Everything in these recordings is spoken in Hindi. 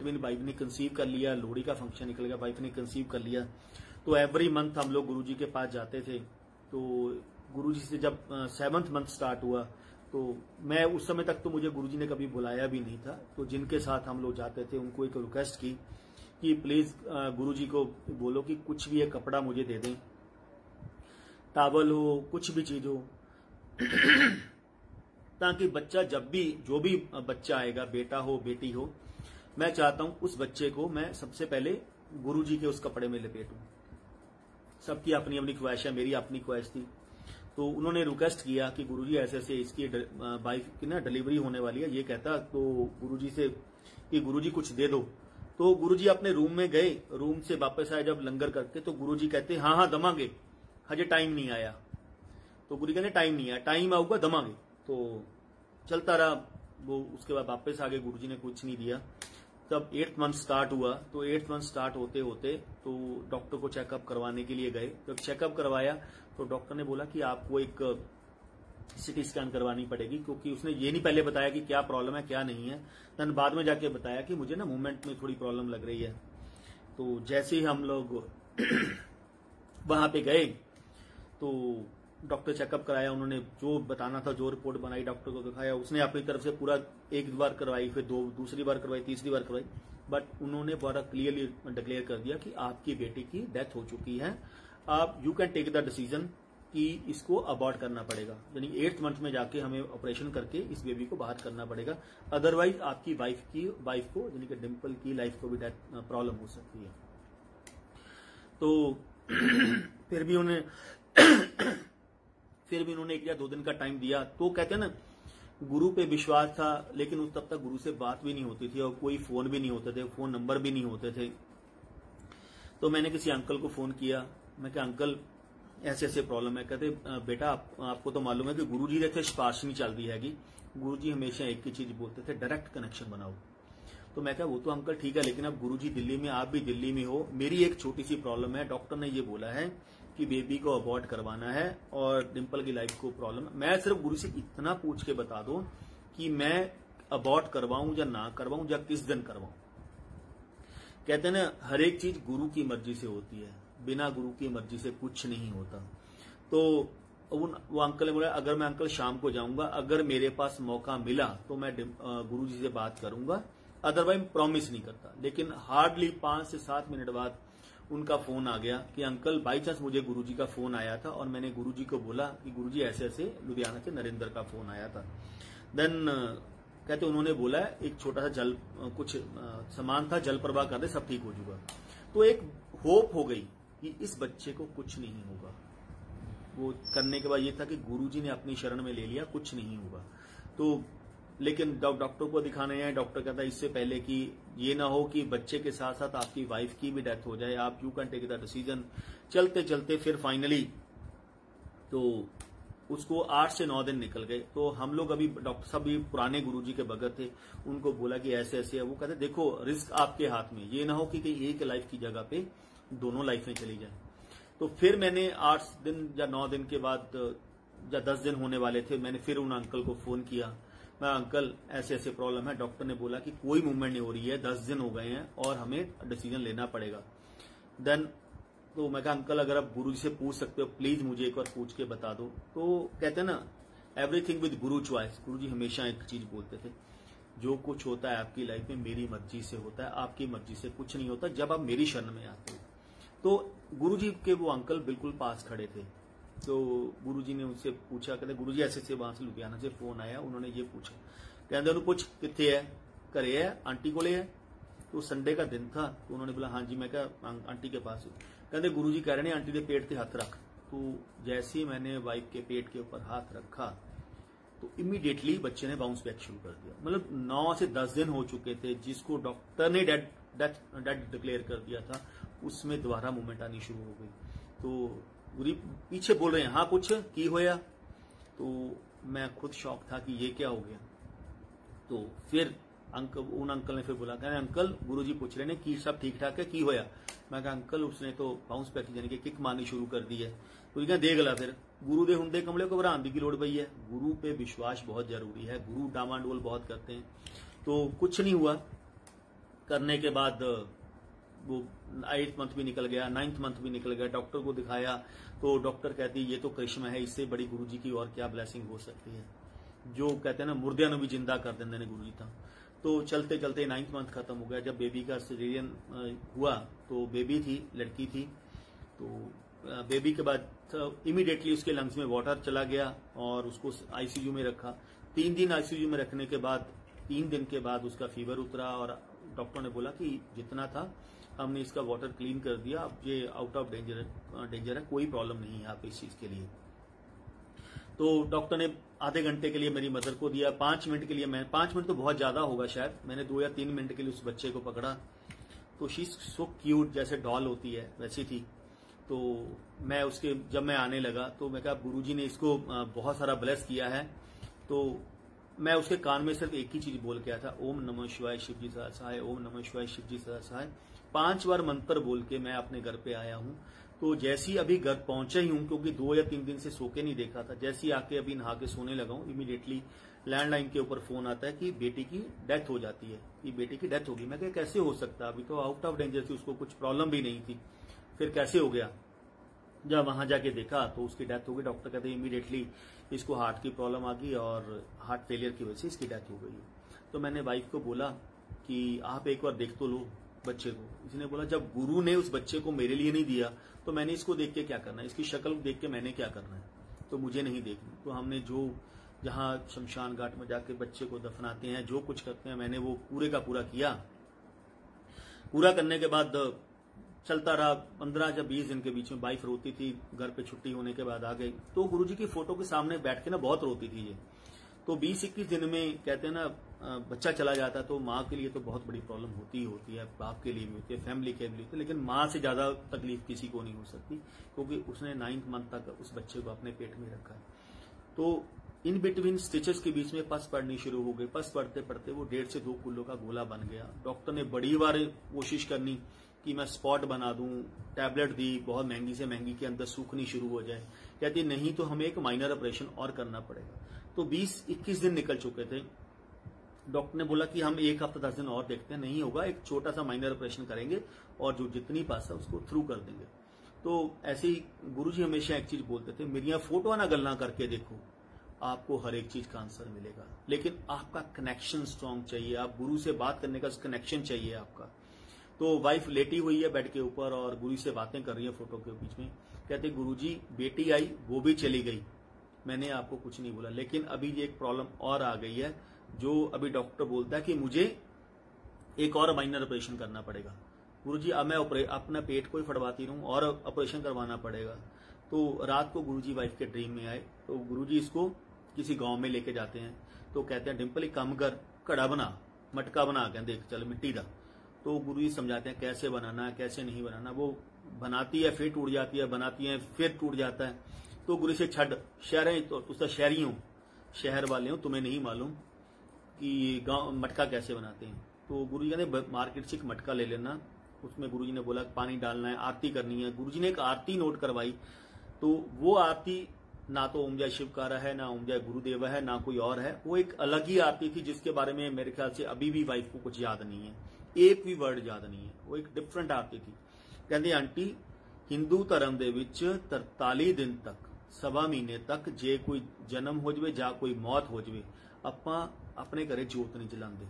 मेरी वाइफ ने कंसीव कर लिया, लोहड़ी का फंक्शन निकल गया, वाइफ ने कंसीव कर लिया। तो एवरी मंथ हम लोग गुरुजी के पास जाते थे। तो गुरुजी से जब 7th मंथ स्टार्ट हुआ तो मैं उस समय तक तो मुझे गुरुजी ने कभी बुलाया भी नहीं था। तो जिनके साथ हम लोग जाते थे उनको एक रिक्वेस्ट की कि प्लीज गुरुजी को बोलो कि कुछ भी एक कपड़ा मुझे दे दें, टावल हो, कुछ भी चीज हो, ताकि बच्चा जब भी जो भी बच्चा आएगा, बेटा हो बेटी हो, मैं चाहता हूं उस बच्चे को मैं सबसे पहले गुरुजी के उस कपड़े में लपेटूं। सबकी अपनी अपनी ख्वाहिश है, मेरी अपनी ख्वाहिश थी। तो उन्होंने रिक्वेस्ट किया कि गुरुजी ऐसे ऐसे इसकी वाइफ की ना डिलीवरी होने वाली है, ये कहता तो गुरुजी से कि गुरुजी कुछ दे दो। तो गुरुजी अपने रूम में गए, रूम से वापस आए जब लंगर करके, तो गुरुजी कहते हाँ हाँ दमांगे, हजे टाइम नहीं आया। तो गुरुजी कहते टाइम नहीं आया, टाइम आऊगा दमांगे। तो चलता रहा वो, उसके बाद वापस आ गए, गुरुजी ने कुछ नहीं दिया। तब 8th मंथ स्टार्ट हुआ। तो 8th मंथ स्टार्ट होते होते तो डॉक्टर को चेकअप करवाने के लिए गए। जब चेकअप करवाया तो डॉक्टर ने बोला कि आपको एक सिटी स्कैन करवानी पड़ेगी, क्योंकि उसने ये नहीं पहले बताया कि क्या प्रॉब्लम है क्या नहीं है। देन बाद में जाके बताया कि मुझे ना मूवमेंट में थोड़ी प्रॉब्लम लग रही है। तो जैसे ही हम लोग वहां पे गए तो डॉक्टर चेकअप कराया, उन्होंने जो बताना था, जो रिपोर्ट बनाई, डॉक्टर को दिखाया। उसने अपनी तरफ से पूरा एक बार करवाई, फिर दूसरी बार करवाई, तीसरी बार करवाई, बट उन्होंने बड़ा क्लियरली डिक्लेयर कर दिया कि आपकी बेटी की डेथ हो चुकी है। आप you can take the decision कि इसको अबॉर्ट करना पड़ेगा, यानी 8th मंथ में जाके हमें ऑपरेशन करके इस बेबी को बाहर करना पड़ेगा, अदरवाइज आपकी वाइफ को यानी कि डिम्पल की लाइफ को भी डेथ प्रॉब्लम हो सकती है। तो फिर भी उन्होंने 1 या 2 दिन का टाइम दिया। तो कहते हैं ना, गुरु पे विश्वास था, लेकिन उस तब तक गुरु से बात भी नहीं होती थी और कोई फोन भी नहीं होते थे, फोन नंबर भी नहीं होते थे। तो मैंने किसी अंकल को फोन किया, मैं कहा अंकल ऐसे ऐसे प्रॉब्लम है। कहते बेटा आपको तो मालूम है कि गुरु जी रहते सिफारिश नहीं चल रही हैगी, गुरु जी हमेशा एक ही चीज बोलते थे, डायरेक्ट कनेक्शन बनाओ। तो मैं कहा वो तो अंकल ठीक है, लेकिन अब गुरु जी दिल्ली में, आप भी दिल्ली में हो, मेरी एक छोटी सी प्रॉब्लम है। डॉक्टर ने ये बोला है कि बेबी को अबॉर्ट करवाना है और डिम्पल की लाइफ को प्रॉब्लम। मैं सिर्फ गुरु से इतना पूछ के बता दो कि मैं अबॉर्ट करवाऊं या ना करवाऊं या किस दिन करवाऊं। कहते हैं ना, हर एक चीज गुरु की मर्जी से होती है, बिना गुरु की मर्जी से कुछ नहीं होता। तो वो अंकल ने बोला अगर मैं अंकल शाम को जाऊंगा, अगर मेरे पास मौका मिला तो मैं गुरु जी से बात करूंगा, अदरवाइज प्रॉमिस नहीं करता। लेकिन हार्डली 5 से 7 मिनट बाद उनका फोन आ गया कि अंकल बाई चांस मुझे गुरुजी का फोन आया था और मैंने गुरुजी को बोला कि गुरुजी ऐसे ऐसे लुधियाना से नरेंद्र का फोन आया था। देन कहते उन्होंने बोला एक छोटा सा कुछ सामान था, जल प्रवाह कर दे, सब ठीक हो जाएगा। तो एक होप हो गई कि इस बच्चे को कुछ नहीं होगा। वो करने के बाद ये था कि गुरुजी ने अपनी शरण में ले लिया, कुछ नहीं होगा। तो लेकिन डॉक्टर को दिखाने आए, डॉक्टर कहता है इससे पहले कि ये ना हो कि बच्चे के साथ साथ आपकी वाइफ की भी डेथ हो जाए, आप you can take the decision. चलते चलते फिर फाइनली तो उसको 8 से 9 दिन निकल गए। तो हम लोग अभी डॉक्टर साहब भी पुराने गुरुजी के भगत थे, उनको बोला कि ऐसे ऐसे है। वो कहते देखो रिस्क आपके हाथ में, ये ना हो कि एक लाइफ की जगह पे दोनों लाइफें चली जाए। तो फिर मैंने 8 दिन या 9 दिन के बाद या 10 दिन होने वाले थे, मैंने फिर उन अंकल को फोन किया, मैं अंकल ऐसे ऐसे प्रॉब्लम है, डॉक्टर ने बोला कि कोई मूवमेंट नहीं हो रही है, 10 दिन हो गए हैं और हमें डिसीजन लेना पड़ेगा। देन तो मैं कहा अंकल अगर आप गुरु जी से पूछ सकते हो प्लीज मुझे एक बार पूछ के बता दो। तो कहते हैं ना एवरीथिंग विद गुरु चॉइस। गुरु जी हमेशा एक चीज बोलते थे, जो कुछ होता है आपकी लाइफ में मेरी मर्जी से होता है, आपकी मर्जी से कुछ नहीं होता जब आप मेरी शरण में आते हो। तो गुरु जी के वो अंकल बिल्कुल पास खड़े थे। तो गुरुजी ने उनसे पूछा, कहते गुरुजी ऐसे से वहां से लुधियाना से फोन आया, उन्होंने ये पूछा, कहते पूछ कितने है, घरे है, आंटी को ले है। तो संडे का दिन था, तो उन्होंने बोला हाँ जी। मैं कहा आंटी के पास, कहते गुरुजी कह रहे हैं आंटी के पेट पे हाथ रख। तो जैसे ही मैंने वाइफ के पेट के ऊपर हाथ रखा तो इमीडिएटली बच्चे ने बाउंस बैक शुरू कर दिया। मतलब 9 से 10 दिन हो चुके थे, जिसको डॉक्टर ने डेड डिक्लेयर कर दिया था, उसमें दोबारा मूवमेंट आनी शुरू हो गई। तो गुरु पीछे बोल रहे हैं हाँ कुछ की होया। तो मैं खुद शॉक था कि ये क्या हो गया। तो फिर उन अंकल ने फिर बोला, कहने अंकल गुरुजी पूछ रहे ने कि सब ठीक ठाक है, की होया। मैं कहा अंकल उसने तो बाउंस बैक यानी कि किक मारनी शुरू कर दी है। तो क्या देख ला फिर गुरु दे हुंदे कमले को घबराने की लोड़ पई है। गुरु पे विश्वास बहुत जरूरी है, गुरु डामाडोल बहुत करते हैं। तो कुछ नहीं हुआ। करने के बाद वो 8th मंथ भी निकल गया, 9th मंथ भी निकल गया। डॉक्टर को दिखाया तो डॉक्टर कहती ये तो करिश्मा है, इससे बड़ी गुरुजी की और क्या ब्लेसिंग हो सकती है। जो कहते हैं ना मुर्दिया नु भी जिंदा कर देंगे ने गुरुजी था। तो चलते चलते 9th मंथ खत्म हो गया। जब बेबी का सिजेरियन हुआ तो बेबी थी, लड़की थी। तो बेबी के बाद इमीडिएटली उसके लंग्स में वाटर चला गया और उसको आईसीयू में रखा। 3 दिन आईसीयू में रखने के बाद 3 दिन के बाद उसका फीवर उतरा और डॉक्टर ने बोला कि जितना था हमने इसका वाटर क्लीन कर दिया, अब ये आउट ऑफ डेंजर है, कोई प्रॉब्लम नहीं है आप इस चीज के लिए। तो डॉक्टर ने आधे घंटे के लिए मेरी मदर को दिया, 5 मिनट के लिए, मैं 5 मिनट तो बहुत ज्यादा होगा शायद, मैंने 2 या 3 मिनट के लिए उस बच्चे को पकड़ा। तो शी सो क्यूट, जैसे डॉल होती है वैसी थी। तो मैं उसके जब मैं आने लगा तो मैं कहा गुरुजी ने इसको बहुत सारा ब्लेस किया है। तो मैं उसके कान में सिर्फ एक ही चीज बोल के आया था, ओम नमः शिवाय शिव जी सदा सहाय, ओम नमः शिवाय शिव जी सदा सहाय। 5 बार मंत्र बोल के मैं अपने घर पे आया हूँ। तो जैसी अभी घर पहुंचा ही हूँ, क्योंकि 2 या 3 दिन से सो के नहीं देखा था, जैसी आके अभी नहा के सोने लगा हूँ, इमीडिएटली लैंडलाइन के ऊपर फोन आता है कि बेटी की डेथ हो जाती है, कि बेटी की डेथ होगी। मैं कहा कैसे हो सकता, अभी तो आउट ऑफ डेंजर थी, उसको कुछ प्रॉब्लम भी नहीं थी, फिर कैसे हो गया। जब वहां जाके देखा तो उसकी डेथ हो गई। डॉक्टर कहते हैं इमीडिएटली इसको हार्ट की प्रॉब्लम आ गई और हार्ट फेलियर की वजह से इसकी डेथ हो गई। तो मैंने वाइफ को बोला कि आप एक बार देख तो लो बच्चे को। इसने बोला जब गुरु ने उस बच्चे को मेरे लिए नहीं दिया तो मैंने इसको देख के क्या करना है, इसकी शक्ल देख के मैंने क्या करना है, तो मुझे नहीं देखनी। तो हमने जो जहां शमशान घाट में जाके बच्चे को दफनाते हैं, जो कुछ करते हैं, मैंने वो पूरे का पूरा किया। पूरा करने के बाद चलता रहा 15 या 20 दिन के बीच में। वाइफ रोती थी, घर पे छुट्टी होने के बाद आ गई तो गुरुजी की फोटो के सामने बैठ के ना बहुत रोती थी ये। तो 20-21 दिन में कहते हैं ना बच्चा चला जाता है तो माँ के लिए तो बहुत बड़ी प्रॉब्लम होती है, बाप के लिए भी होती है, फैमिली के लिए होती है, लेकिन माँ से ज्यादा तकलीफ किसी को नहीं हो सकती, क्योंकि उसने 9th मंथ तक उस बच्चे को अपने पेट में रखा है। तो इन बिटवीन स्टिचेस के बीच में पस पड़नी शुरू हो गई। पस पड़ते पड़ते वो 1.5 से 2 किलो का गोला बन गया। डॉक्टर ने बड़ी बार कोशिश करनी कि मैं स्पॉट बना दूं, टैबलेट दी, बहुत महंगी से महंगी, के अंदर सूखनी शुरू हो जाए। कहती नहीं तो हमें एक माइनर ऑपरेशन और करना पड़ेगा। तो 20-21 दिन निकल चुके थे। डॉक्टर ने बोला कि हम 1 हफ्ता 10 दिन और देखते हैं, नहीं होगा, एक छोटा सा माइनर ऑपरेशन करेंगे और जो जितनी पास है उसको थ्रू कर देंगे। तो ऐसे ही गुरुजी हमेशा एक चीज बोलते थे, मेरी फोटो ना गल्ला करके देखो, आपको हर एक चीज का आंसर मिलेगा, लेकिन आपका कनेक्शन स्ट्रांग चाहिए, आप गुरु से बात करने का कनेक्शन चाहिए आपका। तो वाइफ लेटी हुई है बेड के ऊपर और गुरु से बातें कर रही है फोटो के बीच में। कहते गुरुजी बेटी आई, वो भी चली गई, मैंने आपको कुछ नहीं बोला, लेकिन अभी ये एक प्रॉब्लम और आ गई है, जो अभी डॉक्टर बोलता है कि मुझे एक और माइनर ऑपरेशन करना पड़ेगा। गुरुजी अब मैं अपना पेट को ही फड़वाती रहूं और ऑपरेशन करवाना पड़ेगा। तो रात को गुरुजी वाइफ के ड्रीम में आए। तो गुरुजी इसको किसी गांव में लेके जाते हैं। तो कहते हैं डिम्पल एक काम कर, घड़ा बना, मटका बना, कहते चल मिट्टी का। तो गुरुजी समझाते हैं कैसे बनाना है, कैसे नहीं बनाना। वो बनाती है, फिर टूट जाती है, बनाती है, फिर टूट जाता है। तो गुरु से छड़ शहर तो उसका शहरी हूं, शहर वाले हूं, तुम्हें नहीं मालूम कि गांव मटका कैसे बनाते हैं। तो गुरुजी कहते मार्केट से एक मटका ले लेना। उसमें गुरुजी ने बोला पानी डालना है, आरती करनी है। गुरुजी ने एक आरती नोट करवाई। तो वो आरती ना तो ओम जय शिवकारा है, ना ओम जय गुरुदेव है, ना कोई और है, वो एक अलग ही आरती थी जिसके बारे में मेरे ख्याल से अभी भी वाइफ को कुछ याद नहीं है, एक भी वर्ड याद नहीं है। वो एक डिफरेंट आरती थी। कहते आंटी हिंदू धर्म दे विच 43 दिन तक, 1.25 महीने तक जे कोई जन्म हो जाए ਜਾਂ कोई मौत हो जाए, ਆਪਾਂ अपने घरे जोत नहीं जलाते।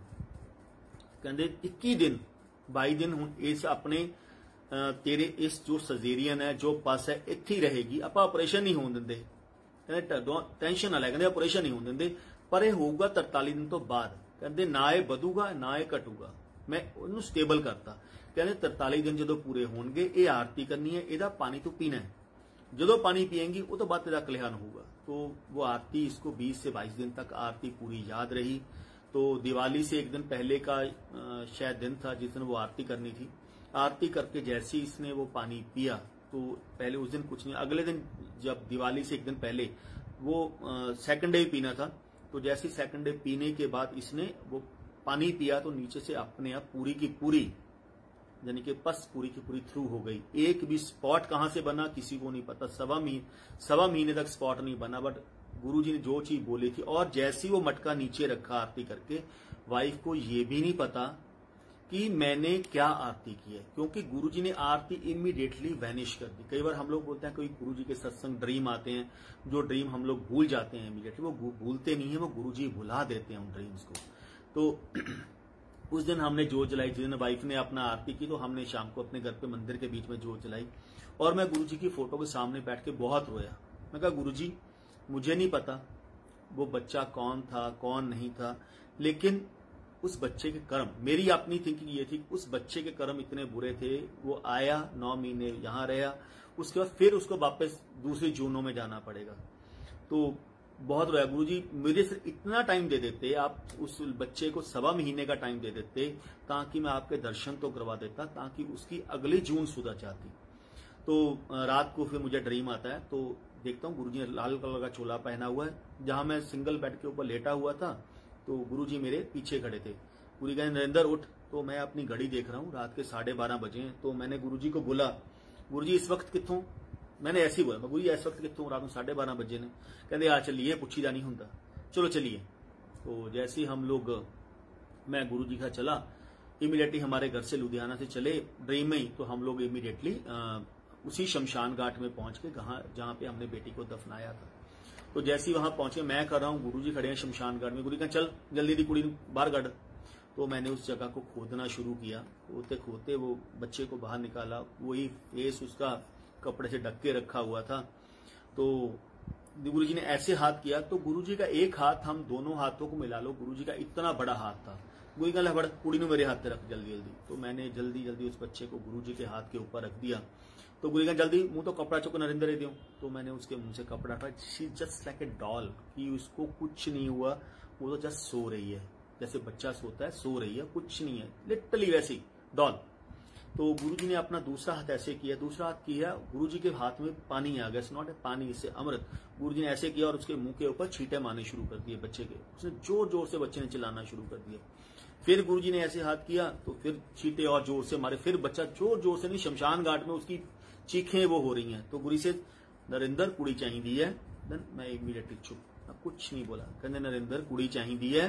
कहते 21 दिन 22 दिन हुण इस अपने तेरे इस जो सर्जेरियन है, जो पस है, इत्थे ही रहेगी, ਆਪਾਂ ऑपरेशन नहीं होने देंगे। कहते ढड्डों टेंशन ना लै, कहते ऑपरेशन नहीं होने देंगे, पर यह होगा 43 दिन तो बाद। कहते ना यह ਵਧੂਗਾ ना यह घटूगा, मैं ਉਹਨੂੰ स्टेबल करता। कहते 43 दिन जो पूरे होंगे, ये आरती करनी है, ਇਹਦਾ पानी तो पीना है, जो पानी पिएंगी वो तो बाद तेरा कल्याण होगा। तो वो आरती इसको 20 से 22 दिन तक आरती पूरी याद रही। तो दिवाली से एक दिन पहले का शायद दिन था जिस दिन वो आरती करनी थी। आरती करके जैसे ही इसने वो पानी पिया, तो पहले उस दिन कुछ नहीं, अगले दिन जब दिवाली से एक दिन पहले वो सेकंड डे पीना था, तो जैसे सेकंड डे पीने के बाद इसने वो पानी पिया तो नीचे से अपने आप पूरी की पूरी, यानी कि पस पूरी की पूरी थ्रू हो गई। एक भी स्पॉट कहां से बना किसी को नहीं पता, 1.25 महीने तक स्पॉट नहीं बना, बट गुरुजी ने जो चीज बोली थी। और जैसे ही वो मटका नीचे रखा आरती करके, वाइफ को ये भी नहीं पता कि मैंने क्या आरती की है, क्योंकि गुरुजी ने आरती इमीडिएटली वैनिश कर दी। कई बार हम लोग बोलते हैं कोई गुरुजी के सत्संग ड्रीम आते हैं, जो ड्रीम हम लोग भूल जाते हैं इमीडिएटली, वो भूलते नहीं है, वो गुरुजी भुला देते हैं उन ड्रीम्स को। तो उस दिन हमने जोत जलाई, जिस दिन वाइफ ने अपना आरती की, तो हमने शाम को अपने घर पे मंदिर के बीच में जोत जलाई और मैं गुरुजी की फोटो के सामने बैठ के बहुत रोया। मैं कहा गुरुजी, मुझे नहीं पता वो बच्चा कौन था कौन नहीं था, लेकिन उस बच्चे के कर्म, मेरी अपनी थिंकिंग ये थी, उस बच्चे के कर्म इतने बुरे थे, वो आया 9 महीने यहां रहा, उसके बाद फिर उसको वापस दूसरी जूनों में जाना पड़ेगा। तो बहुत रोया, गुरुजी मुझे सिर्फ इतना टाइम दे देते, आप उस बच्चे को 1.25 महीने का टाइम दे देते, ताकि मैं आपके दर्शन तो करवा देता, ताकि उसकी अगली जून सुधर जाती। तो रात को फिर मुझे ड्रीम आता है, तो देखता हूँ गुरुजी ने लाल कलर का चोला पहना हुआ है, जहां मैं सिंगल बेड के ऊपर लेटा हुआ था, तो गुरुजी मेरे पीछे खड़े थे। गुरुजी कहते नरेंद्र उठ, तो मैं अपनी घड़ी देख रहा हूँ, रात के 12:30 बजे हैं। तो मैंने गुरुजी को बोला, गुरुजी इस वक्त कितों, मैंने ऐसे ही बोला, गुरुजी इस वक्त कितों, रात में 12:30 बजे ने। कहते आ चलिए, पूछी जानी होता, चलो चलिए। तो जैसे ही हम लोग, मैं गुरुजी का चला, इमीडिएटली हमारे घर से लुधियाना से चले ड्रीम में ही, तो हम लोग इमीडिएटली उसी शमशान घाट में पहुंच के, जहां पे हमने बेटी को दफनाया था। तो जैसे ही वहां पहुंचे, मैं कर रहा हूँ, गुरुजी खड़े हैं शमशान घाट में, गुरुजी कहा चल जल्दी दी कुड़ी बाहर गढ़। तो मैंने उस जगह को खोदना शुरू किया, खोदते खोदते वो बच्चे को बाहर निकाला, वही फेस उसका कपड़े से ढक के रखा हुआ था। तो गुरुजी ने ऐसे हाथ किया, तो गुरुजी का एक हाथ, हम दोनों हाथों को मिला लो, गुरुजी का इतना बड़ा हाथ था। गुरुजी का लहड़ कुड़ी ने मेरे हाथ पे रख जल्दी जल्दी, तो मैंने जल्दी जल्दी उस बच्चे को गुरुजी के हाथ के ऊपर रख दिया। तो गुरुजी का जल्दी मुंह तो कपड़ा चुको नरेंद्र दे दियो, तो मैंने उसके मुंह से कपड़ा हटाया। She just like a doll, कि उसको कुछ नहीं हुआ, वो तो जस्ट सो रही है, जैसे बच्चा सोता है, सो रही है, कुछ नहीं है, लिटरली वैसी डॉल। तो गुरुजी ने अपना दूसरा हाथ ऐसे किया, दूसरा हाथ किया, गुरुजी के हाथ में पानी आ गया, नॉट ए पानी, इससे अमृत। गुरुजी ने ऐसे किया और उसके मुंह के ऊपर छींटे मारने शुरू कर दिए बच्चे के, उसने जोर जोर से बच्चे ने चिल्लाना शुरू कर दिया। फिर गुरुजी ने ऐसे हाथ किया, तो फिर छींटे और जोर से मारे, फिर बच्चा जोर जोर से नहीं, शमशान घाट में उसकी चीखें वो हो रही हैं। तो गुरु से नरेंद्र कुड़ी चाहिए है, देन मैं इमीडिएटली चुप, मैं कुछ नहीं बोला। कहते नरेंद्र कुड़ी चाहिए है,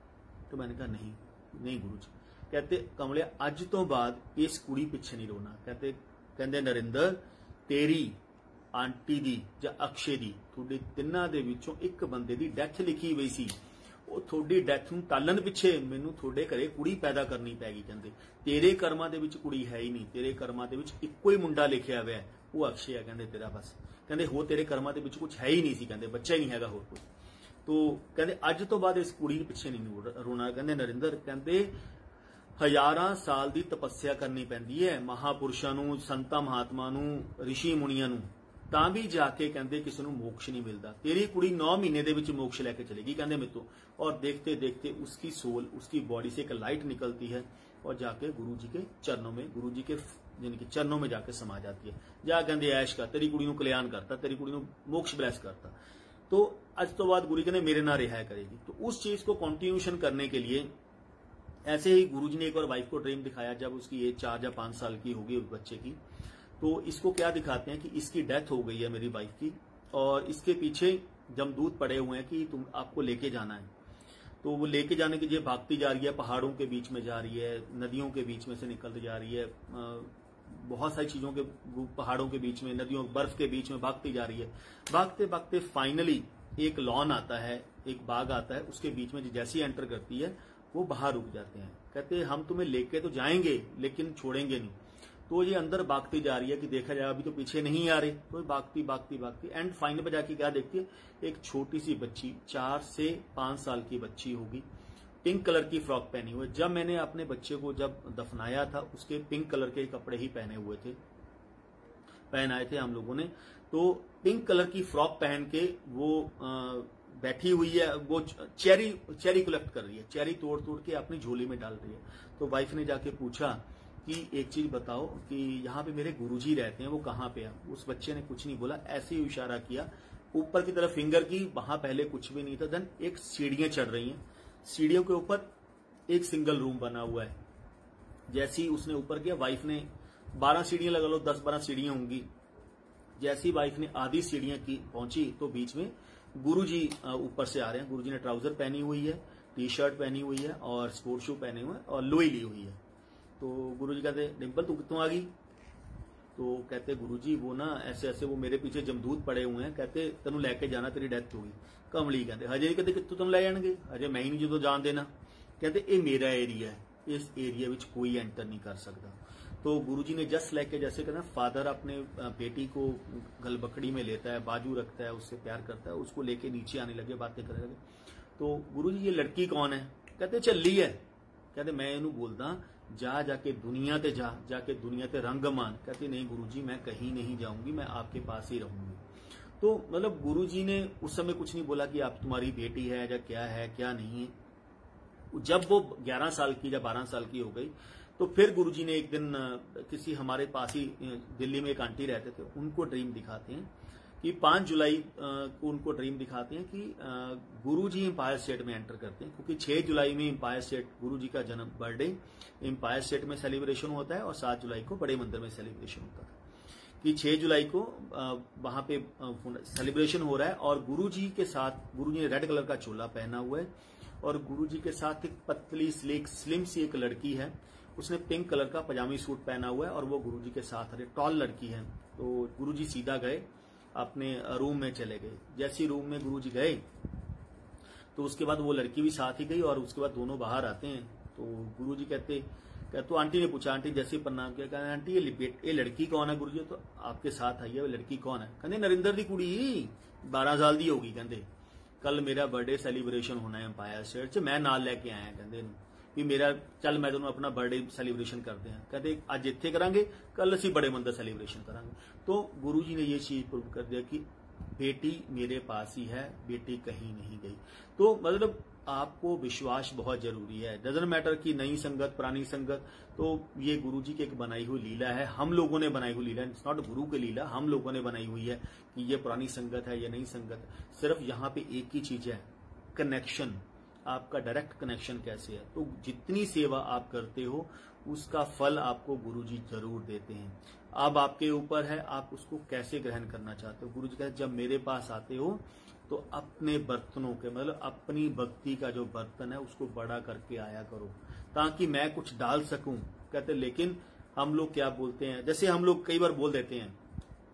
तो मैंने कहा नहीं गुरुजी। कहते कमलिया अज तो बाद इस कुड़ी पिछे नहीं रोना। कहते नरेंद्र तेरी आंटी दी ਜਾਂ ਅਕਸ਼ੇ ਦੀ, ਤੁਹਾਡੇ ਤਿੰਨਾਂ ਦੇ ਵਿੱਚੋਂ ਇੱਕ ਬੰਦੇ ਦੀ ਡੈਥ ਲਿਖੀ ਹੋਈ ਸੀ, ਉਹ ਤੁਹਾਡੀ ਡੈਥ ਨੂੰ ਟਾਲਣ ਪਿੱਛੇ ਮੈਨੂੰ ਤੁਹਾਡੇ ਘਰੇ ਕੁੜੀ ਪੈਦਾ ਕਰਨੀ ਪੈ ਗਈ। ਕਹਿੰਦੇ ਤੇਰੇ ਕਰਮਾਂ ਦੇ ਵਿੱਚ ਕੁੜੀ ਹੈ ਹੀ ਨਹੀਂ, ਤੇਰੇ ਕਰਮਾਂ ਦੇ ਵਿੱਚ ਇੱਕੋ ਹੀ ਮੁੰਡਾ ਲਿਖਿਆ ਹੋਇਆ, ਉਹ ਅਕਸ਼ੇ ਹੈ। ਕਹਿੰਦੇ ਤੇਰਾ ਬਸ, ਕਹਿੰਦੇ ਹੋ ਤੇਰੇ ਕਰਮਾਂ ਦੇ ਵਿੱਚ ਕੁਝ ਹੈ ਹੀ ਨਹੀਂ ਸੀ, ਕਹਿੰਦੇ ਬੱਚਾ ਹੀ ਨਹੀਂ ਹੈਗਾ ਹੋਰ ਕੋਈ। तो कहते अज तो बाद इस कुड़ी पिछे नहीं रोना। कहते नरेंद्र, कहते 1000 साल की तपस्या करनी पैंदी है महापुरुषों नूं, संतां महात्मा नूं, ऋषि मुनियां नूं, तां भी जाके कहते किसी नूं मोक्ष नहीं मिलता। तेरी कुड़ी 9 महीने दे विच मोक्ष लैके चलेगी कहते मेरे तो। और देखते देखते उसकी सोल, उसकी बॉडी से एक लाइट निकलती है और जाके गुरु जी के चरणों में, गुरु जी के यानी कि चरणों में जाके समा जाती है। जा कहते ऐश कर, तेरी कुड़ी नूं कल्याण करता, तेरी कुड़ी नूं मोक्ष ब्लैस करता। तो अज तो बाद गुरु कहने मेरे ना रिहा करेगी। तो उस चीज को कंटिन्यूशन करने के लिए ऐसे ही गुरुजी ने एक बार वाइफ को ड्रीम दिखाया, जब उसकी एज 4 या 5 साल की होगी उस बच्चे की। तो इसको क्या दिखाते हैं कि इसकी डेथ हो गई है मेरी वाइफ की, और इसके पीछे जमदूत पड़े हुए हैं कि तुम आपको लेके जाना है। तो वो लेके जाने के लिए भागती जा रही है, पहाड़ों के बीच में जा रही है, नदियों के बीच में से निकल जा रही है, बहुत सारी चीजों के, पहाड़ों के बीच में, नदियों, बर्फ के बीच में भागती जा रही है। भागते भागते फाइनली एक लॉन आता है, एक बाग आता है, उसके बीच में जैसे ही एंटर करती है वो बाहर रुक जाते हैं। कहते हम तुम्हें लेके तो जाएंगे लेकिन छोड़ेंगे नहीं। तो ये अंदर भागती जा रही है कि देखा जाए अभी तो पीछे नहीं आ रही, तो भागती भागती भागती एंड फाइनल पे जाके क्या देखती है, एक छोटी सी बच्ची, 4 से 5 साल की बच्ची होगी, पिंक कलर की फ्रॉक पहनी हुई। जब मैंने अपने बच्चे को जब दफनाया था, उसके पिंक कलर के कपड़े ही पहने हुए थे, पहनाए थे हम लोगों ने। तो पिंक कलर की फ्रॉक पहन के वो बैठी हुई है, वो चेरी कलेक्ट कर रही है, चेरी तोड़ तोड़ के अपनी झोली में डाल रही है। तो वाइफ ने जाके पूछा कि एक चीज बताओ कि यहाँ पे मेरे गुरुजी रहते हैं, वो कहाँ पे है। उस बच्चे ने कुछ नहीं बोला, ऐसे ही इशारा किया ऊपर की तरफ फिंगर की, वहां पहले कुछ भी नहीं था। देन एक सीढ़ियां चढ़ रही हैं, सीढ़ियों के ऊपर एक सिंगल रूम बना हुआ है। जैसे ही उसने ऊपर किया, वाइफ ने 12 सीढ़ियां लगा लो, 10-12 सीढ़ियां होंगी। जैसी वाइफ ने आधी सीढ़ियां की पहुंची, तो बीच में गुरुजी ऊपर से आ रहे हैं। गुरुजी ने ट्राउजर पहनी हुई है, टी शर्ट पहनी हुई है और स्पोर्ट शू पहने हुए हैं और लोई ली हुई है। तो गुरुजी कहते डिंपल तू कितों आ गई? तो कहते गुरुजी वो ना ऐसे ऐसे वो मेरे पीछे जमदूत पड़े हुए हैं, कहते तेनू लैके जाना, तेरी डेथ होगी। कमली कहते हजे कहते कितों तेन लै जाणगे, हजे मैं ही नहीं जो जान देना। कहते ये मेरा एरिया है, इस एरिया में कोई एंटर नहीं कर सकता। तो गुरुजी ने जस्ट लेके, जैसे कहते हैं फादर अपने बेटी को गलबकड़ी में लेता है, बाजू रखता है, उससे प्यार करता है, उसको लेके नीचे आने लगे, बातें करने लगे। तो गुरुजी ये लड़की कौन है? कहते चली है। कहते मैं इनू बोलदा जा जाके दुनिया ते जाके दुनिया ते रंग मान। कहते नहीं गुरुजी मैं कहीं नहीं जाऊंगी, मैं आपके पास ही रहूंगी। तो मतलब गुरुजी ने उस समय कुछ नहीं बोला कि आप तुम्हारी बेटी है या क्या है क्या नहीं है। जब वो 11 साल की या 12 साल की हो गई तो फिर गुरुजी ने एक दिन किसी हमारे पास ही दिल्ली में एक आंटी रहते थे, उनको ड्रीम दिखाते हैं कि 5 जुलाई को उनको ड्रीम दिखाते हैं कि गुरुजी एम्पायर स्टेट में एंटर करते हैं, क्योंकि 6 जुलाई में एम्पायर स्टेट गुरुजी का जन्म बर्थडे एम्पायर स्टेट में सेलिब्रेशन होता है और 7 जुलाई को बड़े मंदिर में सेलिब्रेशन होता है। कि 6 जुलाई को वहां पे सेलिब्रेशन हो रहा है और गुरुजी के साथ, गुरुजी ने रेड कलर का चोला पहना हुआ है और गुरुजी के साथ एक पतली स्लिम सी एक लड़की है, उसने पिंक कलर का पजामी सूट पहना हुआ है और वो गुरुजी के साथ है, टॉल लड़की है। तो गुरुजी सीधा गए अपने रूम में चले गए। जैसे रूम में गुरुजी गए तो उसके बाद वो लड़की भी साथ ही गई और उसके बाद दोनों बाहर आते हैं। तो गुरुजी कहते तो आंटी ने पूछा, आंटी जैसे प्रणाम किया, कहते आंटी ये लड़की कौन है गुरुजी? तो आपके साथ आई है, वो लड़की कौन है? कहते नरिंदर दी कुड़ी 12 साल दी होगी। कहते कल मेरा बर्थडे सेलिब्रेशन होना है एम्पायर स्टेट च, मैं नाल लैके आया। कहते भी मेरा चल मैं तेन अपना बर्थडे सेलिब्रेशन करते हैं। कहते अज इत्थे करांगे, कल असीं बड़े मंदिर सेलिब्रेशन करांगे। तो गुरुजी ने ये चीज प्रूव कर दिया कि बेटी मेरे पास ही है, बेटी कहीं नहीं गई। तो मतलब आपको विश्वास बहुत जरूरी है, डजंट मैटर कि नई संगत पुरानी संगत। तो ये गुरुजी की एक बनाई हुई लीला है, हम लोगों ने बनाई हुई लीला, इट्स नॉट गुरु की लीला, हम लोगों ने बनाई हुई है कि ये पुरानी संगत है, ये नई संगत है। सिर्फ यहाँ पे एक ही चीज है, कनेक्शन, आपका डायरेक्ट कनेक्शन कैसे है। तो जितनी सेवा आप करते हो उसका फल आपको गुरुजी जरूर देते हैं। अब आपके ऊपर है आप उसको कैसे ग्रहण करना चाहते हो। गुरुजी कहते जब मेरे पास आते हो तो अपने बर्तनों के मतलब अपनी भक्ति का जो बर्तन है उसको बड़ा करके आया करो ताकि मैं कुछ डाल सकूं। कहते लेकिन हम लोग क्या बोलते हैं, जैसे हम लोग कई बार बोल देते हैं।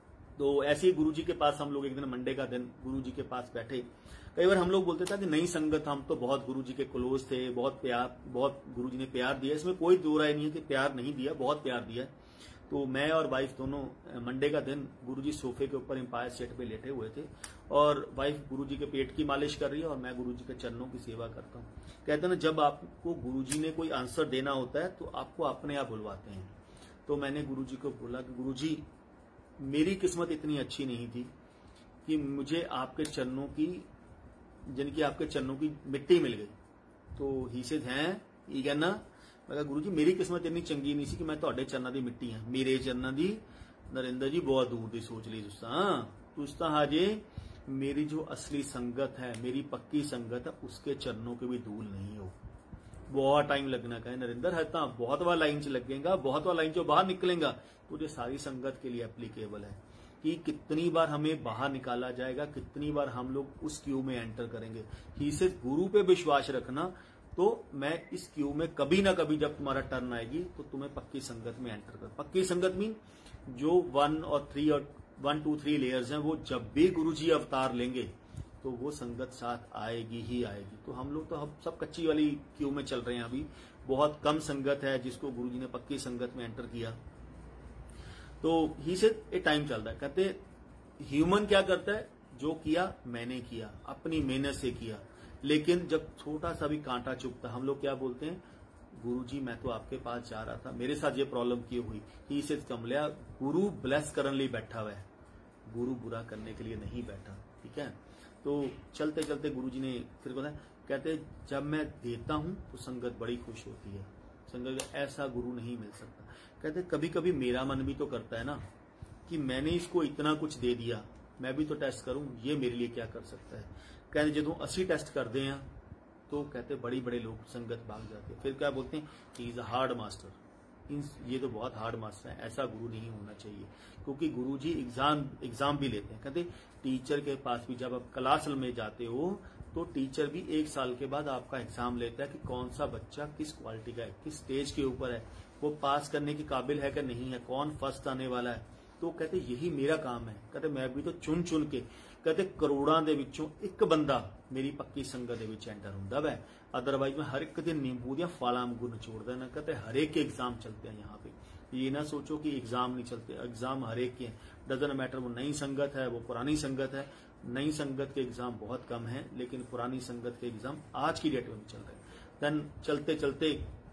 तो ऐसे ही गुरुजी के पास हम लोग एक दिन मंडे का दिन गुरुजी के पास बैठे, कई बार हम लोग बोलते थे कि नई संगत, हम तो बहुत गुरुजी के क्लोज थे, बहुत प्यार, बहुत गुरुजी ने प्यार दिया, इसमें कोई दो राय नहीं है कि प्यार नहीं दिया, बहुत प्यार दिया। तो मैं और वाइफ दोनों मंडे का दिन गुरुजी सोफे के ऊपर एम्पायर स्टेट पे लेटे हुए थे और वाइफ गुरुजी के पेट की मालिश कर रही है और मैं गुरुजी के चरणों की सेवा करता हूँ। कहते हैं ना जब आपको गुरुजी ने कोई आंसर देना होता है तो आपको अपने आप बुलवाते हैं। तो मैंने गुरुजी को बोला कि गुरुजी मेरी किस्मत इतनी अच्छी नहीं थी कि मुझे आपके चरणों की, जिनकी आपके चरणों की मिट्टी मिल गई। तो ही से हैं ये कहना, मैं गुरुजी मेरी किस्मत इतनी चंगी नहीं सी कि मैं ਤੁਹਾਡੇ चरणों की मिट्टी हाँ, मेरे चरणों की नरेंद्र जी बहुत दूर की सोच ली तुस तां हजे मेरी जो असली संगत है, मेरी पक्की संगत है, उसके चरणों के भी धूल नहीं हो। बहुत टाइम लगना, कहे नरेंद्र है तो बहुत बार लाइन च लगेगा, बहुत बार लाइन चो बाहर निकलेगा। तो ये सारी संगत के लिए एप्लीकेबल है कि कितनी बार हमें बाहर निकाला जाएगा, कितनी बार हम लोग उस क्यू में एंटर करेंगे। ही से गुरु पे विश्वास रखना, तो मैं इस क्यू में कभी ना कभी जब तुम्हारा टर्न आएगी तो तुम्हें पक्की संगत में एंटर कर। पक्की संगत मीन जो 1 और 3 और 1 2 3 लेयर्स हैं, वो जब भी गुरुजी अवतार लेंगे तो वो संगत साथ आएगी ही आएगी। तो हम लोग तो हम सब कच्ची वाली क्यू में चल रहे हैं, अभी बहुत कम संगत है जिसको गुरुजी ने पक्की संगत में एंटर किया। तो ही से ये टाइम चल रहा है। कहते ह्यूमन क्या करता है, जो किया मैंने किया, अपनी मेहनत से किया, लेकिन जब छोटा सा भी कांटा चुभता हम लोग क्या बोलते हैं, गुरुजी मैं तो आपके पास जा रहा था, मेरे साथ ये प्रॉब्लम क्यों हुई। ही से कमलिया गुरु ब्लेस करने लिए बैठा हुआ है, गुरु बुरा करने के लिए नहीं बैठा। ठीक है। तो चलते चलते गुरुजी ने फिर कहते जब मैं देता हूं तो संगत बड़ी खुश होती है, संगत ऐसा गुरु नहीं मिल सकता। कहते कभी कभी मेरा मन भी तो करता है ना कि मैंने इसको इतना कुछ दे दिया, मैं भी तो टेस्ट करूं, ये मेरे लिए क्या कर सकता है। कहते जो असी टेस्ट करते हैं तो कहते बड़ी बड़े लोग संगत भाग जाते हैं। फिर क्या बोलते हैं, he is a hard master, ये तो बहुत हार्ड मास्टर है, ऐसा गुरु नहीं होना चाहिए। क्योंकि गुरुजी एग्जाम भी लेते हैं। कहते टीचर के पास भी जब आप क्लास में जाते हो तो टीचर भी 1 साल के बाद आपका एग्जाम लेता है कि कौन सा बच्चा किस क्वालिटी का है, किस स्टेज के ऊपर है, वो पास करने के काबिल है कि नहीं है, कौन फर्स्ट आने वाला है। तो कहते यही मेरा काम है। कहते मैं भी तो चुन चुन के कहते करोड़ां दे विचों एक बंदा मेरी पक्की संगत दे विच एंटर हुंदा वै, अदरवाइज मैं हर एक दे नींबू दियां फालां वांगू निचोड़ देना। कहते हर एक के एग्जाम चलते हैं यहाँ पे, ये ना सोचो कि एग्जाम नहीं चलते, एग्जाम हर एक के हैं। डजन मैटर वो नई संगत है, वो पुरानी संगत है। नई संगत के एग्जाम बहुत कम है, लेकिन पुरानी संगत के एग्जाम आज की डेट में भी चल रहे हैं। देन चलते चलते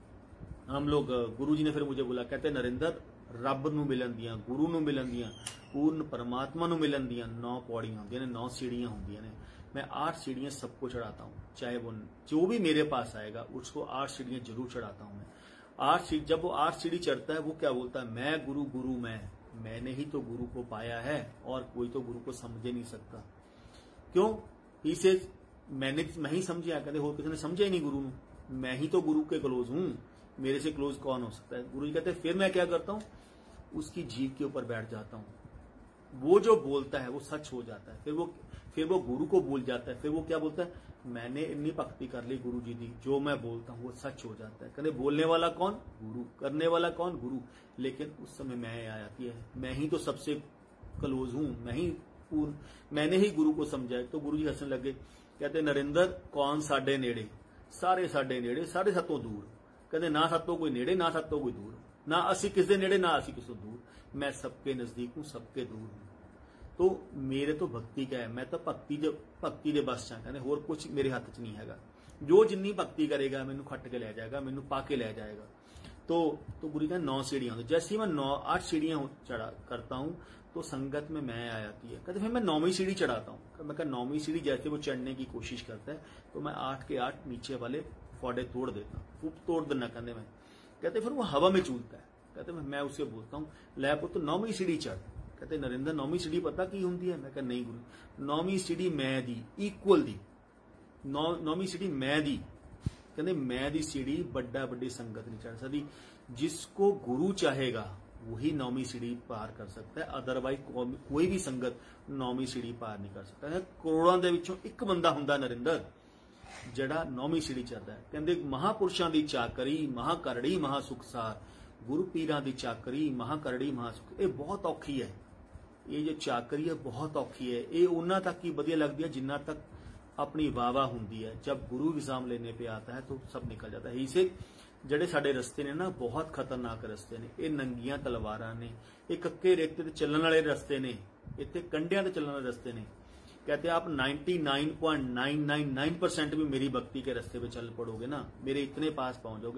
हम लोग, गुरु जी ने फिर मुझे बोला, कहते नरेंद्र रब नूं मिलन दियां, गुरु नूं मिलन दियां, पूर्ण परमात्मा नूं मिलन दियां 9 पौड़ियां होंदियां ने, 9 सीढ़ियां होंदियां ने। मैं 8 सीढ़ियां सबको चढ़ाता हूं, चाहे वो जो भी मेरे पास आएगा उसको 8 सीढ़ियां जरूर चढ़ाता हूं मैं। 8 सीढ़ी, जब वो 8 सीढ़ी चढ़ता है वो क्या बोलता है, मैं गुरु गुरु मैंने ही तो गुरु को पाया है और कोई तो गुरु को समझ नहीं सकता। क्यों? इसे मैं ही समझा, कहते हो किसी ने समझा ही नहीं गुरु, मैं ही तो गुरु के क्लोज हूं, मेरे से क्लोज कौन हो सकता है। गुरु जी कहते हैं फिर मैं क्या करता हूं, उसकी जीभ के ऊपर बैठ जाता हूं, वो जो बोलता है वो सच हो जाता है। फिर वो गुरु को भूल जाता है। फिर वो क्या बोलता है, मैंने इतनी भक्ति कर ली गुरु जी दी, जो मैं बोलता हूं वो सच हो जाता है। कहते बोलने वाला कौन, गुरु, करने वाला कौन, गुरु। लेकिन उस समय मैं आ जाती है, मैं ही तो सबसे क्लोज हूं, मैंने ही गुरु को समझा है। तो गुरु जी हंसने लगे, कहते नरेंद्र कौन साडे नेड़े, सारे साडे नेड़े, सारे सातों दूर। कहते ना सातों कोई नेड़े, ना सातों कोई दूर, ना असी किसी नेड़े, ना असी किसी दूर, मैं सबके नजदीक हूं, सबके दूर हूं। तो मेरे तो भक्ति का है, मैं तो भक्ति दे बस चा, कहते होर कुछ मेरे हाथ च नहीं हैगा। जो जिन्नी भक्ति करेगा मैनू खट के लै जाएगा, मैनू पाके लै जाएगा। तो गुरु कहते 9 सीढ़ियां होती, जैसे ही मैं 8 सीढ़ियां चढ़ा करता हूं तो संगत में मैं आ जाती है। कहते फिर मैं 9वीं सीढ़ी चढ़ाता हूँ। मैं 9वीं सीढ़ी जैसे वो चढ़ने की कोशिश करता है तो मैं 8 के 8 नीचे वाले फौड़े तोड़ देता हूँ, खूब तोड़ देना कहने में। कहते फिर वो हवा में चूलता है। कहते मैं उसे बोलता हूँ, लै पुत्त 9वीं सीढ़ी चढ़। कहते नरेंद्र 9वीं सीढ़ी पता की होंगी है? मैं कहा नहीं गुरु, 9वीं सीढ़ी मैं दी, इक्वल दी, 9वीं सीढ़ी मैं दी। कहते मैं दी सीढ़ी बड़ा बड़ी संगत नहीं चढ़ सकती, जिसको गुरु चाहेगा वही 9वीं सीढ़ी पार कर सकता है, अदरवाइज कोई भी संगत 9वीं सीढ़ी पार नहीं कर सकता है। करोड़ों दे विचों एक बंदा हुंदा नरेंद्र जड़ा 9वीं सीढ़ी चढ़दा है। कहंदे महापुरुषां दी चाकरी महाकरड़ी महासुखसार, गुरु पीरां दी चाकरी महाकरड़ी महासुख। ये बहुत औखी है, ये जो चाकरी है बहुत औखी है। ये उन्ना तक ही वधिया लगदी है जिन्ना तक अपनी वाहवाह हुंदी है। जब गुरु एग्जाम लेने पे आता है तो सब निकल जाता है। इसे ਜਿਹੜੇ ਸਾਡੇ रस्ते ने ना बहुत खतरनाक रस्ते ने, ये नंगियां तलवारां ने, ये कक्के रेते ते चलण वाले रस्ते ने, इत्थे कंडियां ते चलण वाले रस्ते ने। कहते आप 99.999% भी मेरी भक्ति के रास्ते पे चल पड़ोगे ना, मेरे इतने पास पहुंच जाओगे,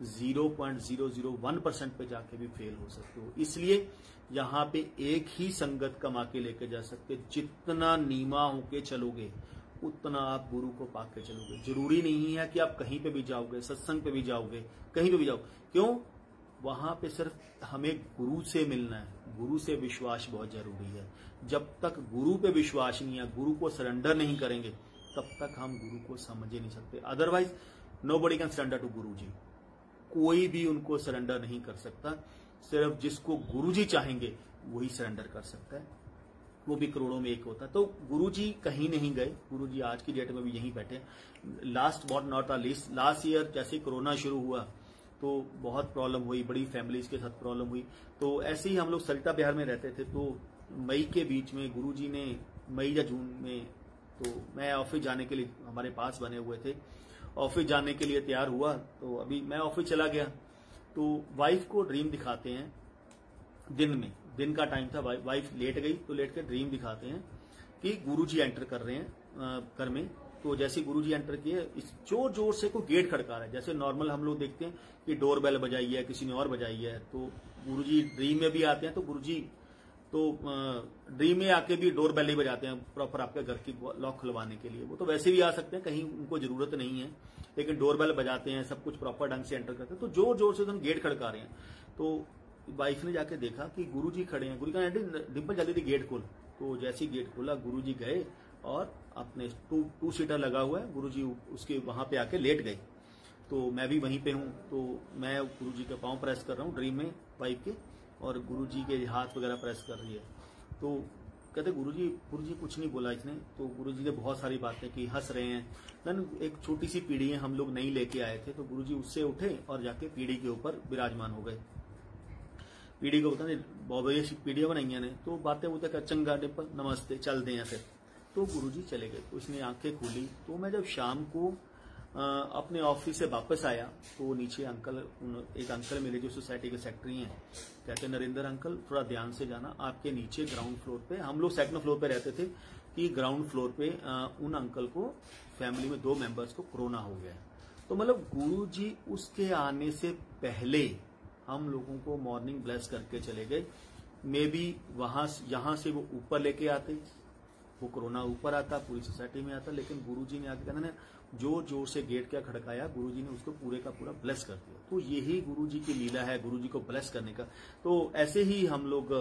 0.001% पे जाके भी फेल हो सकते हो। इसलिए यहाँ पे एक ही संगत कमा के लेके जा सकते, जितना नीमा होके चलोगे उतना आप गुरु को पाके चलोगे। जरूरी नहीं है कि आप कहीं पे भी जाओगे, सत्संग पे भी जाओगे, कहीं पे भी जाओ, क्यों? वहां पे सिर्फ हमें गुरु से मिलना है, गुरु से विश्वास बहुत जरूरी है। जब तक गुरु पे विश्वास नहीं है, गुरु को सरेंडर नहीं करेंगे, तब तक हम गुरु को समझ ही नहीं सकते। Otherwise nobody can surrender to Guru ji, कोई भी उनको सरेंडर नहीं कर सकता। सिर्फ जिसको गुरु जी चाहेंगे वही सरेंडर कर सकता है, वो भी करोड़ों में एक होता है। तो गुरुजी कहीं नहीं गए, गुरुजी आज की डेट में भी यहीं बैठे। Last but not least, last year जैसे कोरोना शुरू हुआ तो बहुत प्रॉब्लम हुई, बड़ी फैमिलीज के साथ प्रॉब्लम हुई। तो ऐसे ही हम लोग सरिता बिहार में रहते थे, तो मई के बीच में गुरुजी ने, मई या जून में, तो मैं ऑफिस जाने के लिए, हमारे पास बने हुए थे, ऑफिस जाने के लिए तैयार हुआ। तो अभी मैं ऑफिस चला गया तो वाइफ को ड्रीम दिखाते हैं दिन में, दिन का टाइम था, वाइफ लेट गई तो लेट के ड्रीम दिखाते हैं कि गुरुजी एंटर कर रहे हैं घर में। तो जैसे गुरुजी एंटर किए, इस जोर जोर से कोई गेट खड़का रहा है, जैसे नॉर्मल हम लोग देखते हैं कि डोर बेल बजाई है, किसी ने और बजाई है। तो गुरुजी ड्रीम में भी आते हैं, तो गुरुजी तो ड्रीम में आके भी डोर बेल ही बजाते हैं प्रॉपर आपके घर की लॉक खुलवाने के लिए। वो तो वैसे भी आ सकते हैं, कहीं उनको जरूरत नहीं है, लेकिन डोर बेल बजाते हैं, सब कुछ प्रॉपर ढंग से एंटर करते हैं। तो जोर जोर से गेट खड़का रहे हैं। तो वाइफ ने जाके देखा कि गुरुजी खड़े हैं। गुरु कहना डिम्पल जल्दी थी गेट खोल। तो जैसे ही गेट खोला, गुरुजी गए और अपने 2 सीटर लगा हुआ है, गुरुजी उसके वहां पे आके लेट गए। तो मैं भी वहीं पे हूँ, तो मैं गुरुजी के पांव प्रेस कर रहा हूँ ड्रीम में वाइफ के, और गुरुजी के हाथ वगैरह प्रेस कर रही है। तो कहते गुरुजी कुछ नहीं बोला इसने। तो गुरुजी ने बहुत सारी बातें की, हंस रहे हैं। देन एक छोटी सी पीढ़ी है, हम लोग नहीं लेके आए थे, तो गुरुजी उससे उठे और जाके पीढ़ी के ऊपर विराजमान हो गए। पीढ़ी को बताने बहुत पीढ़ियां बनाई ने, तो बातें वो तक चंगा डिम्पल नमस्ते चलते हैं फिर। तो गुरुजी चले गए। तो उसने आंखें खोली। तो मैं जब शाम को अपने ऑफिस से वापस आया तो नीचे एक अंकल मिले जो सोसाइटी के सेक्रेटरी हैं। कहते नरेंद्र अंकल थोड़ा ध्यान से जाना, आपके नीचे ग्राउंड फ्लोर पे, हम लोग सेकंड फ्लोर पे रहते थे, कि ग्राउंड फ्लोर पे उन अंकल को फैमिली में 2 मेंबर्स को कोरोना हो गया है। तो मतलब गुरुजी उसके आने से पहले हम लोगों को मॉर्निंग ब्लेस करके चले गए। मे बी यहां से वो ऊपर लेके आते, वो कोरोना ऊपर आता, पूरी सोसाइटी में आता, लेकिन गुरुजी ने आके कहना ना जोर जोर से गेट क्या खड़काया, गुरुजी ने उसको पूरे का पूरा ब्लेस कर दिया। तो यही गुरुजी की लीला है, गुरुजी को ब्लेस करने का। तो ऐसे ही हम लोग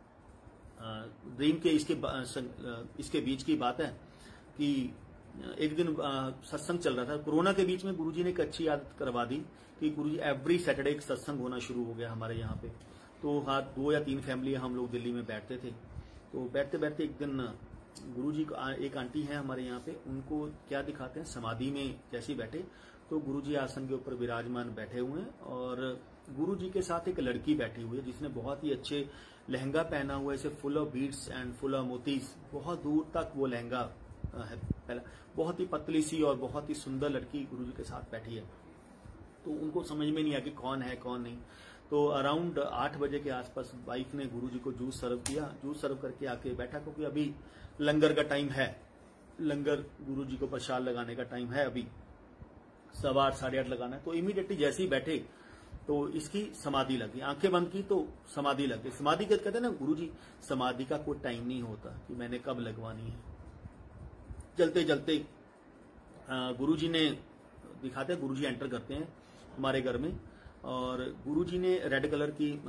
ड्रीम के इसके बीच की बात है कि एक दिन सत्संग चल रहा था कोरोना के बीच में। गुरुजी ने एक अच्छी आदत करवा दी कि गुरुजी एवरी सैटरडे एक सत्संग होना शुरू हो गया हमारे यहाँ पे। तो 2 या 3 फैमिली हम लोग दिल्ली में बैठते थे। तो बैठते बैठते एक दिन गुरुजी को एक आंटी है हमारे यहाँ पे, उनको क्या दिखाते हैं, समाधि में जैसे ही बैठे तो गुरुजी आसन के ऊपर विराजमान बैठे हुए हैं और गुरुजी के साथ एक लड़की बैठी हुई है जिसने बहुत ही अच्छे लहंगा पहना हुआ है, इसे full of beads and full of मोतीज, बहुत दूर तक वो लहंगा है पहला, बहुत ही पतली सी और बहुत ही सुंदर लड़की गुरुजी के साथ बैठी है। तो उनको समझ में नहीं आया कि कौन है कौन नहीं। तो अराउंड 8 बजे के आसपास वाइफ ने गुरुजी को जूस सर्व किया। जूस सर्व करके आके बैठा, क्योंकि अभी लंगर का टाइम है, लंगर गुरुजी को प्रसाद लगाने का टाइम है, अभी 8:15 8:30 लगाना है। तो इमीडिएटली जैसे ही बैठे तो इसकी समाधि लगी, आंखें बंद की तो समाधि लग गई। समाधि कहते हैं ना गुरुजी, समाधि का कोई टाइम नहीं होता कि मैंने कब लगवानी है। चलते चलते गुरुजी ने दिखाते, गुरुजी एंटर करते हैं हमारे घर में और गुरुजी ने रेड कलर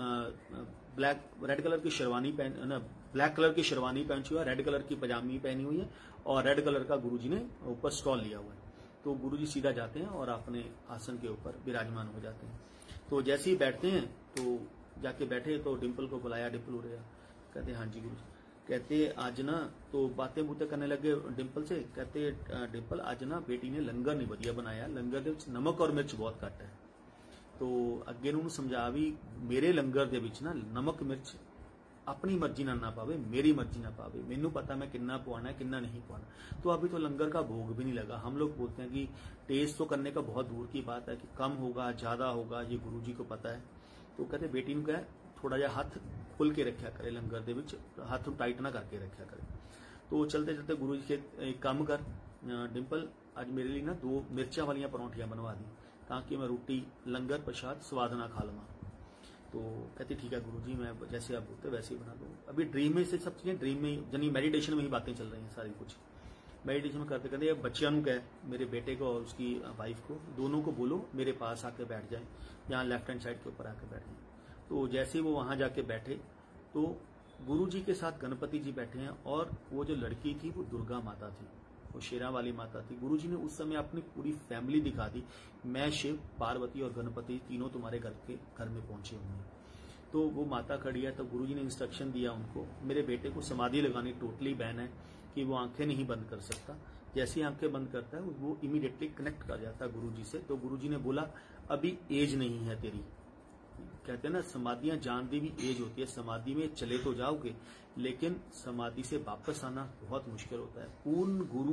की शेरवानी ब्लैक कलर की शेरवानी पहनी हुई है, रेड कलर की पजामी पहनी हुई है और रेड कलर का गुरुजी ने ऊपर स्टॉल लिया हुआ है। तो गुरुजी सीधा जाते हैं और अपने आसन के ऊपर विराजमान हो जाते हैं। तो जैसे ही बैठते हैं तो जाके बैठे तो डिम्पल को बुलाया, डिम्पल हो रहा, कहते हाँ जी गुरुजी। कहते आज ना, तो बातें बूतें करने लगे डिम्पल से। कहते डिम्पल आज ना बेटी ने लंगर नहीं बढ़िया बनाया, लंगर के नमक और मिर्च बहुत घट है। तो अगे उन्होंने समझा भी मेरे लंगर दे विच ना नमक मिर्च अपनी मर्जी ना पावे, मेरी मर्जी ना पावे, मैनू पता मैं कितना पवाना है कितना नहीं पवाना। तो अभी तो लंगर का भोग भी नहीं लगा। हम लोग बोलते हैं कि टेस्ट तो करने का बहुत दूर की बात है कि कम होगा ज्यादा होगा ये गुरुजी को पता है। तो कहते बेटी ने कहा थोड़ा जा हाथ खुल के रखा करे, लंगर दे विच हाथ टाइट ना करके रखा करे। तो चलते चलते गुरुजी के एक काम कर डिम्पल, आज मेरे लिए ना 2 मिर्चा वाली परौंठियां बनवा दी ताकि मैं रोटी लंगर प्रसाद स्वाद ना खा लवा। तो कहते ठीक है गुरुजी, मैं जैसे आप बोलते वैसे ही बना दूँ। अभी ड्रीम में से सब चीजें ड्रीम में यानी मेडिटेशन में ही बातें चल रही हैं सारी कुछ। मेडिटेशन में करते करते बच्चियों को कहे, मेरे बेटे को और उसकी वाइफ को दोनों को बोलो मेरे पास आके बैठ जाए, यहाँ लेफ्ट हैंड साइड के ऊपर आके बैठ जाए। तो जैसे वो वहां जाके बैठे तो गुरुजी के साथ गणपति जी बैठे हैं और वो जो लड़की थी वो दुर्गा माता थी, वो शेरा वाली माता थी। गुरुजी ने उस समय अपनी पूरी फैमिली दिखा दी, मैं शिव पार्वती और गणपति तीनों तुम्हारे घर में पहुंचे हुए हैं। तो वो माता खड़ी है। तो गुरुजी ने इंस्ट्रक्शन दिया उनको, मेरे बेटे को समाधि लगानी टोटली बैन है कि वो आंखें नहीं बंद कर सकता। जैसे ही आंखें बंद करता है वो इमीडिएटली कनेक्ट कर जाता है गुरुजी से। तो गुरुजी ने बोला अभी एज नहीं है तेरी, कहते हैं ना समाधियां जानती भी एज होती है, समाधि में चले तो जाओगे लेकिन समाधि से वापस आना बहुत मुश्किल होता है। पूर्ण गुरु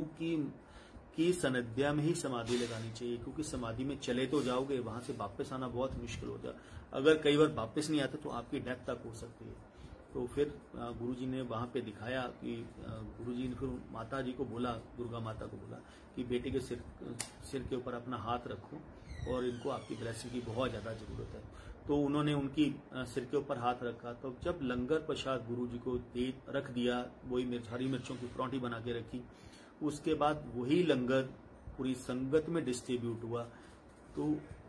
की सानिध्य में ही समाधि लगानी चाहिए, क्योंकि समाधि में चले तो जाओगे वहां से वापस आना बहुत मुश्किल होता है। अगर कई बार वापस नहीं आते तो आपकी डेथ तक हो सकती है। तो फिर गुरुजी ने वहां पे दिखाया कि गुरुजी ने फिर माता जी को बोला, दुर्गा माता को बोला कि बेटे के सिर के ऊपर अपना हाथ रखो और इनको आपकी ब्लेसिंग की बहुत ज्यादा जरूरत है। तो उन्होंने उनकी सिर के ऊपर हाथ रखा। तो जब लंगर प्रसाद गुरुजी को दे रख दिया, वही हरी मिर्चों की परौंठी बना के रखी, उसके बाद वही लंगर पूरी संगत में डिस्ट्रीब्यूट हुआ। तो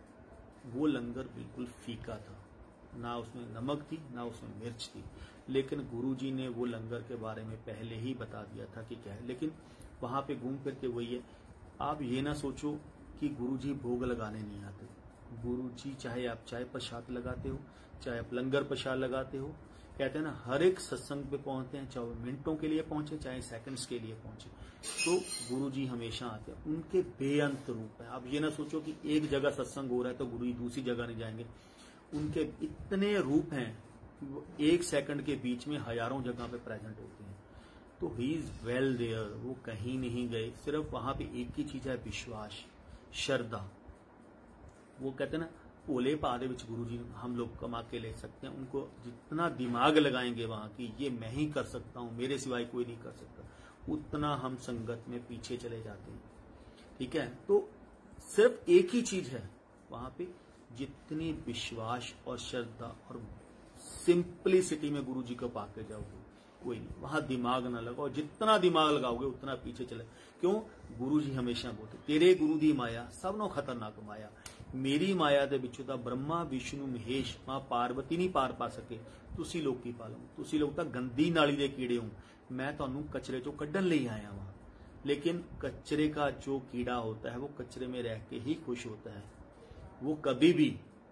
वो लंगर बिल्कुल फीका था, ना उसमें नमक थी ना उसमें मिर्च थी, लेकिन गुरुजी ने वो लंगर के बारे में पहले ही बता दिया था कि क्या है। लेकिन वहां पे घूम फिर के वही है, आप ये ना सोचो कि गुरुजी भोग लगाने नहीं आते। गुरुजी चाहे आप चाय प्रसाद लगाते हो, चाहे आप लंगर प्रसाद लगाते हो, कहते हैं ना, हर एक सत्संग पे पहुंचते हैं, चाहे मिनटों के लिए पहुंचे चाहे सेकंड्स के लिए पहुंचे, तो गुरु जी हमेशा आते हैं। उनके बेअंत रूप है। आप ये ना सोचो कि एक जगह सत्संग हो रहा है तो गुरु जी दूसरी जगह नहीं जाएंगे। उनके इतने रूप हैं कि वो एक सेकंड के बीच में हजारों जगह पे प्रेजेंट होते हैं। तो ही इज वेल देयर, वो कहीं नहीं गए। सिर्फ वहां पे एक ही चीज है, विश्वास, श्रद्धा। वो कहते हैं ना, भोले पादे विच गुरु जी हम लोग कमा के ले सकते हैं। उनको जितना दिमाग लगाएंगे वहां की ये मैं ही कर सकता हूं, मेरे सिवाय कोई नहीं कर सकता, उतना हम संगत में पीछे चले जाते हैं। ठीक है, तो सिर्फ एक ही चीज है वहां पे, जितनी विश्वास और श्रद्धा और सिंपलिसिटी में गुरु जी को पाके जाओगे, कोई नहीं। वहां दिमाग ना लगाओ, जितना दिमाग लगाओगे उतना पीछे चले। क्यों? गुरु जी हमेशा बोलते, तेरे गुरु दी माया सब नो खतरनाक माया। मेरी माया ਦੇ ਵਿੱਚੋਂ ਤਾਂ ब्रह्मा विष्णु महेश मां पार्वती नहीं पार पा सके, ਤੁਸੀਂ ਲੋਕ ਕੀ ਪਾ ਲਓ। ਤੁਸੀਂ ਲੋਕ ਤਾਂ गंदी नाली ਦੇ कीड़े हो, मैं ਤੁਹਾਨੂੰ कचरे चो ਕੱਢਣ ਲਈ आया वहां। लेकिन कचरे का जो कीड़ा होता है वो कचरे में रह के ही खुश होता है, वो कभी भी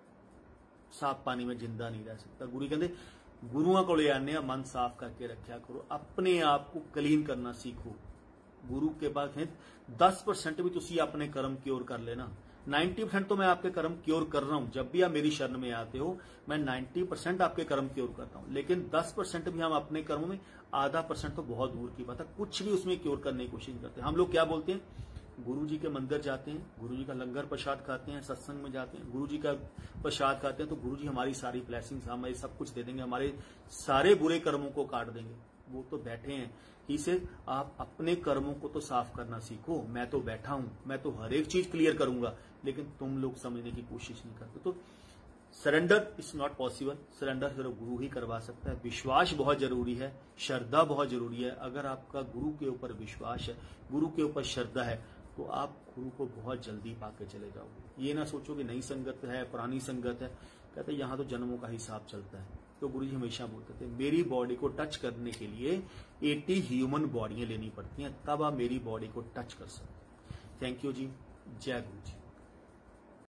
साफ पानी में जिंदा नहीं रह सकता। गुरु कहते गुरुआं कोले आने मन साफ करके रखा करो, अपने आप को क्लीन करना सीखो। गुरु के पास 10% भी तुसी अपने कर्म क्योर कर लेना, 90% तो मैं आपके कर्म क्योर कर रहा हूं। जब भी आप मेरी शरण में आते हो मैं 90% आपके कर्म क्योर करता हूं, लेकिन 10% भी हम अपने कर्मों में, आधा % तो बहुत दूर की बात है, कुछ भी उसमें क्योर करने की कोशिश करते हैं। हम लोग क्या बोलते हैं, गुरु जी के मंदिर जाते हैं, गुरु जी का लंगर प्रसाद खाते हैं, सत्संग में जाते हैं, गुरु जी का प्रसाद खाते हैं, तो गुरु जी हमारी सारी ब्लेसिंग्स, हमें सब कुछ दे देंगे, हमारे सारे बुरे कर्मों को काट देंगे। वो तो बैठे हैं ही से, आप अपने कर्मों को तो साफ करना सीखो। मैं तो बैठा हूं, मैं तो हर एक चीज क्लियर करूंगा, लेकिन तुम लोग समझने की कोशिश नहीं करते। तो surrender is not possible, surrender सिर्फ गुरु ही करवा सकता है। विश्वास बहुत जरूरी है, श्रद्धा बहुत जरूरी है। अगर आपका गुरु के ऊपर विश्वास है, गुरु के ऊपर श्रद्धा है, तो आप गुरु को बहुत जल्दी पाके चले जाओगे। ये ना सोचो कि नई संगत है, पुरानी संगत है। कहते यहां तो जन्मों का हिसाब चलता है। तो गुरु जी हमेशा बोलते थे, मेरी बॉडी को टच करने के लिए 80 ह्यूमन बॉडियां लेनी पड़ती हैं, तब आप मेरी बॉडी को टच कर सकते। थैंक यू जी, जय गुरु जी।